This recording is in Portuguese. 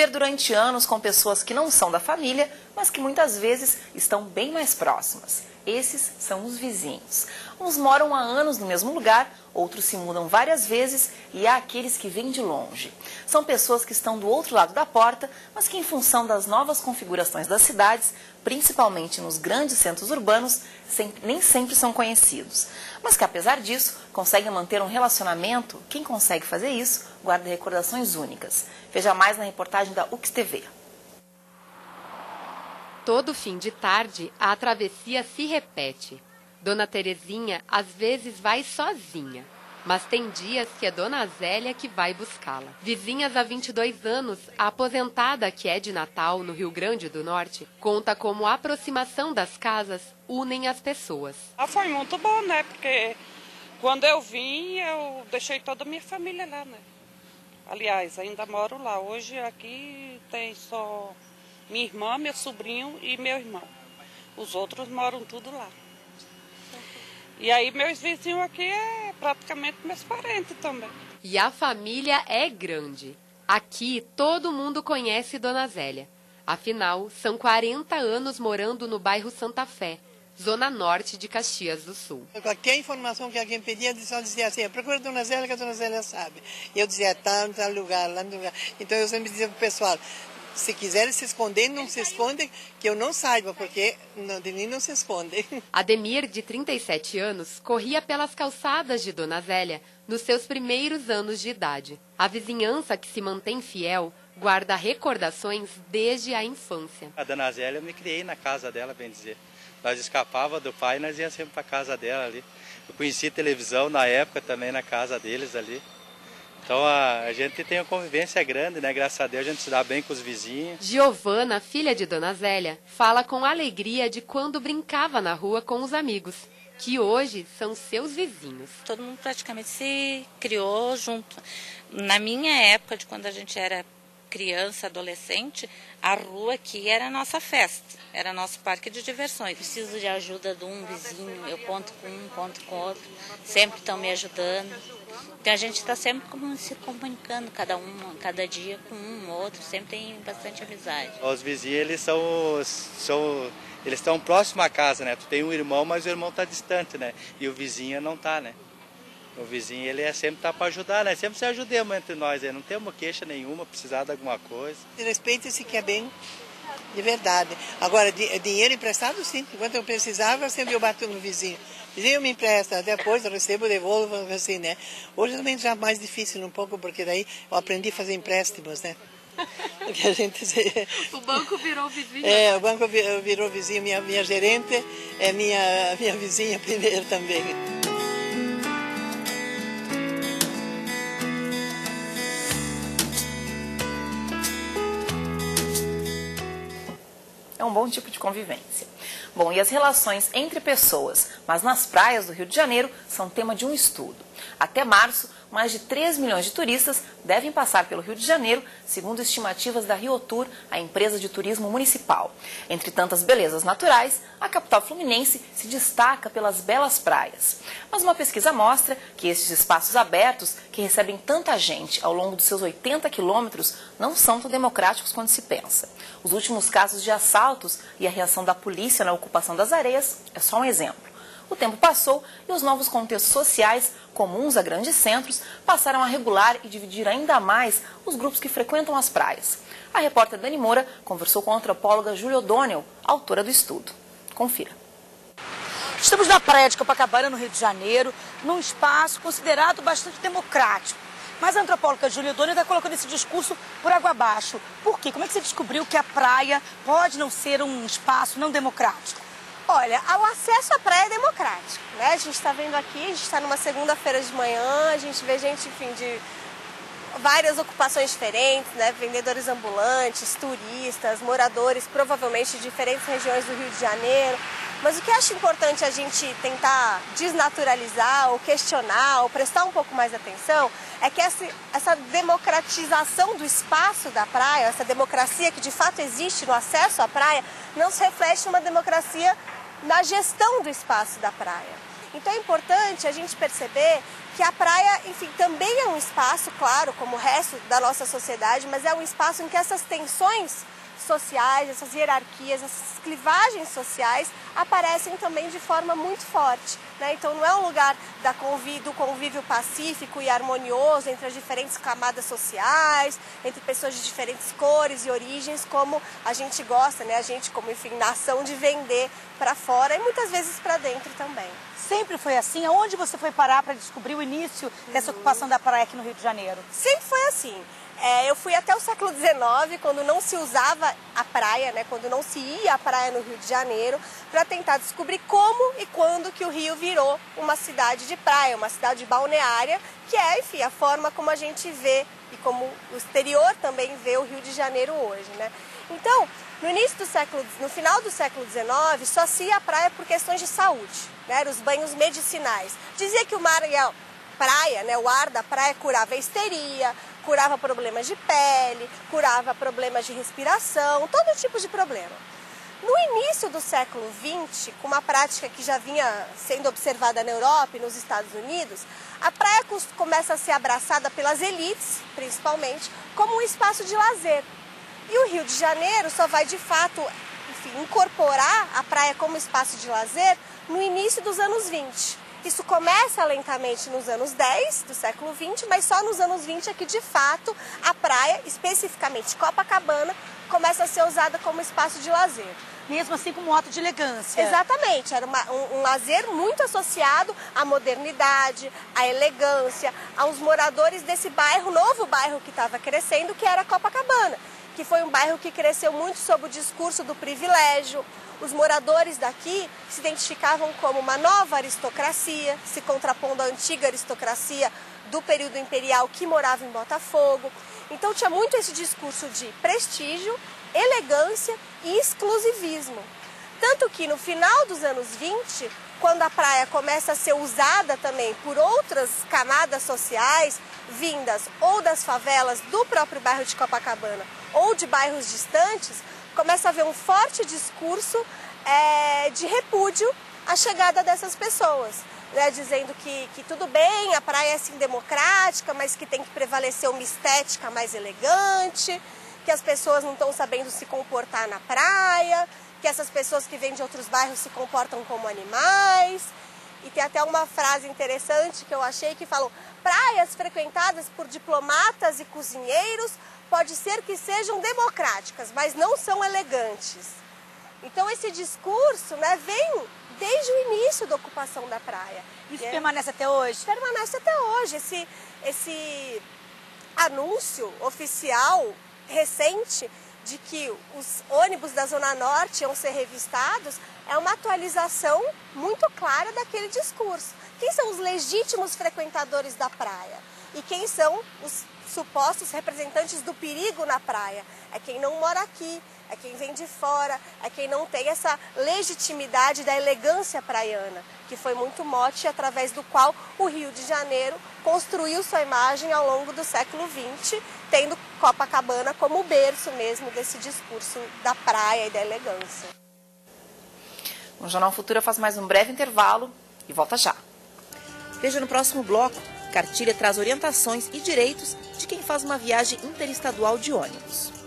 viver durante anos com pessoas que não são da família, mas que muitas vezes estão bem mais próximas. Esses são os vizinhos. Uns moram há anos no mesmo lugar, outros se mudam várias vezes e há aqueles que vêm de longe. São pessoas que estão do outro lado da porta, mas que em função das novas configurações das cidades, principalmente nos grandes centros urbanos, nem sempre são conhecidos. Mas que apesar disso, conseguem manter um relacionamento, quem consegue fazer isso guarda recordações únicas. Veja mais na reportagem da UXTV. Todo fim de tarde, a travessia se repete. Dona Terezinha às vezes vai sozinha, mas tem dias que é Dona Zélia que vai buscá-la. Vizinhas há 22 anos, a aposentada que é de Natal, no Rio Grande do Norte, conta como a aproximação das casas unem as pessoas. Foi muito bom, né? Porque quando eu vim, eu deixei toda a minha família lá, né? Aliás, ainda moro lá. Hoje aqui tem só minha irmã, meu sobrinho e meu irmão. Os outros moram tudo lá. E aí meus vizinhos aqui é praticamente meus parentes também. E a família é grande. Aqui todo mundo conhece Dona Zélia. Afinal, são 40 anos morando no bairro Santa Fé, zona norte de Caxias do Sul. Qualquer informação que alguém pedia, só dizia assim, procura a Dona Zélia que a Dona Zélia sabe. E eu dizia, tá no lugar, lá no lugar. Então eu sempre dizia pro pessoal, se quiserem se esconder, não se escondem, que eu não saiba, porque de mim não se esconde. Ademir, de 37 anos, corria pelas calçadas de Dona Zélia nos seus primeiros anos de idade. A vizinhança que se mantém fiel guarda recordações desde a infância. A Dona Zélia, eu me criei na casa dela, bem dizer. Nós escapava do pai e nós íamos sempre para a casa dela ali. Eu conheci televisão na época também na casa deles ali. Então a gente tem uma convivência grande, né? Graças a Deus a gente se dá bem com os vizinhos. Giovana, filha de Dona Zélia, fala com alegria de quando brincava na rua com os amigos, que hoje são seus vizinhos. Todo mundo praticamente se criou junto. Na minha época, de quando a gente era criança, adolescente, a rua aqui era a nossa festa, era nosso parque de diversões. Preciso de ajuda de um vizinho, eu conto com um, conto com outro, sempre estão me ajudando. Então a gente está sempre se comunicando, cada dia com um ou outro, sempre tem bastante amizade. Os vizinhos, eles estão próximos à casa, né? Tu tem um irmão, mas o irmão está distante, né? E o vizinho não está, né? O vizinho, ele sempre tá para ajudar, né? Sempre se ajudamos entre nós, não temos queixa nenhuma, precisar de alguma coisa. Respeita-se que é bem de verdade. Agora, dinheiro emprestado, sim. Enquanto eu precisava, sempre eu bato no vizinho. Vizinho me empresta, depois eu recebo, devolvo, assim, né? Hoje também já é mais difícil um pouco, porque daí eu aprendi a fazer empréstimos, né? Porque a gente... O banco virou vizinho. O banco virou vizinho. Minha gerente é minha vizinha primeiro também. É um bom tipo de convivência. Bom, e as relações entre pessoas, mas nas praias do Rio de Janeiro, são tema de um estudo. Até março, mais de 3 milhões de turistas devem passar pelo Rio de Janeiro, segundo estimativas da RioTour, a empresa de turismo municipal. Entre tantas belezas naturais, a capital fluminense se destaca pelas belas praias. Mas uma pesquisa mostra que estes espaços abertos, que recebem tanta gente ao longo dos seus 80 quilômetros, não são tão democráticos quanto se pensa. Os últimos casos de assaltos e a reação da polícia na ocupação das areias é só um exemplo. O tempo passou e os novos contextos sociais, comuns a grandes centros, passaram a regular e dividir ainda mais os grupos que frequentam as praias. A repórter Dani Moura conversou com a antropóloga Júlia O'Donnell, autora do estudo. Confira. Estamos na praia de Copacabana, no Rio de Janeiro, num espaço considerado bastante democrático. Mas a antropóloga Júlia O'Donnell está colocando esse discurso por água abaixo. Por quê? Como é que você descobriu que a praia pode não ser um espaço não democrático? Olha, o acesso à praia é democrático, né? A gente está vendo aqui, a gente está numa segunda-feira de manhã, a gente vê gente, enfim, de várias ocupações diferentes, né? Vendedores ambulantes, turistas, moradores, provavelmente de diferentes regiões do Rio de Janeiro. Mas o que eu acho importante a gente tentar desnaturalizar ou questionar ou prestar um pouco mais atenção é que essa democratização do espaço da praia, essa democracia que de fato existe no acesso à praia, não se reflete numa democracia na gestão do espaço da praia. Então é importante a gente perceber que a praia, enfim, também é um espaço, claro, como o resto da nossa sociedade, mas é um espaço em que essas tensões sociais, essas hierarquias, essas clivagens sociais aparecem também de forma muito forte, né? Então não é um lugar do convívio pacífico e harmonioso entre as diferentes camadas sociais, entre pessoas de diferentes cores e origens, como a gente gosta, né? A gente como, enfim, nação de vender para fora e muitas vezes para dentro também. Sempre foi assim? Aonde você foi parar para descobrir o início dessa ocupação da praia aqui no Rio de Janeiro? Sempre foi assim. Eu fui até o século XIX, quando não se usava a praia, né, quando não se ia à praia no Rio de Janeiro, para tentar descobrir como e quando que o Rio virou uma cidade de praia, uma cidade balneária, que é, enfim, a forma como a gente vê e como o exterior também vê o Rio de Janeiro hoje, né? Então, no final do século XIX, só se ia à praia por questões de saúde, né, eram os banhos medicinais. Dizia que o mar e a praia, né, o ar da praia curava a histeria, curava problemas de pele, curava problemas de respiração, todo tipo de problema. No início do século XX, com uma prática que já vinha sendo observada na Europa e nos Estados Unidos, a praia começa a ser abraçada pelas elites, principalmente, como um espaço de lazer. E o Rio de Janeiro só vai, de fato, enfim, incorporar a praia como espaço de lazer no início dos anos 20. Isso começa lentamente nos anos 10 do século 20, mas só nos anos 20 é que, de fato, a praia, especificamente Copacabana, começa a ser usada como espaço de lazer. Mesmo assim como um ato de elegância. Exatamente, era um lazer muito associado à modernidade, à elegância, aos moradores desse bairro, novo bairro que estava crescendo, que era Copacabana, que foi um bairro que cresceu muito sob o discurso do privilégio. Os moradores daqui se identificavam como uma nova aristocracia, se contrapondo à antiga aristocracia do período imperial que morava em Botafogo. Então tinha muito esse discurso de prestígio, elegância e exclusivismo. Tanto que no final dos anos 20, quando a praia começa a ser usada também por outras camadas sociais, vindas ou das favelas do próprio bairro de Copacabana ou de bairros distantes, começa a haver um forte discurso de repúdio à chegada dessas pessoas, né, dizendo que tudo bem, a praia é sim democrática, mas que tem que prevalecer uma estética mais elegante, que as pessoas não estão sabendo se comportar na praia, que essas pessoas que vêm de outros bairros se comportam como animais. E tem até uma frase interessante que eu achei que falou: praias frequentadas por diplomatas e cozinheiros pode ser que sejam democráticas, mas não são elegantes. Então esse discurso, né, vem desde o início da ocupação da praia. Isso permanece até hoje? Permanece até hoje. Esse anúncio oficial recente de que os ônibus da Zona Norte iam ser revistados é uma atualização muito clara daquele discurso. Quem são os legítimos frequentadores da praia? E quem são os supostos representantes do perigo na praia? É quem não mora aqui, é quem vem de fora, é quem não tem essa legitimidade da elegância praiana, que foi muito mote através do qual o Rio de Janeiro construiu sua imagem ao longo do século XX, tendo Copacabana como o berço mesmo desse discurso da praia e da elegância. O Jornal Futura faz mais um breve intervalo e volta já. Veja no próximo bloco. Cartilha traz orientações e direitos de quem faz uma viagem interestadual de ônibus.